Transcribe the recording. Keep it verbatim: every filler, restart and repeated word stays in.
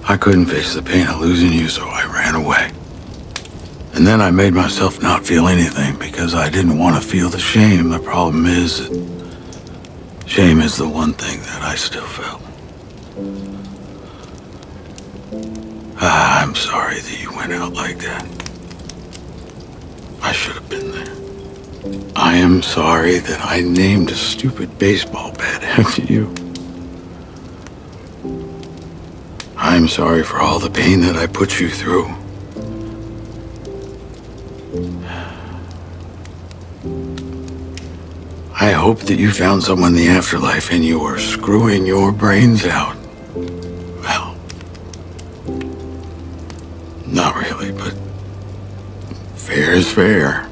I couldn't face the pain of losing you, so I ran away. And then I made myself not feel anything because I didn't want to feel the shame. The problem is that shame is the one thing that I still felt. Ah, I'm sorry that you went out like that. I should have been there. I am sorry that I named a stupid baseball bat after you. I'm sorry for all the pain that I put you through. I hope that you found someone in the afterlife and you are screwing your brains out. Well, not really, but fair is fair.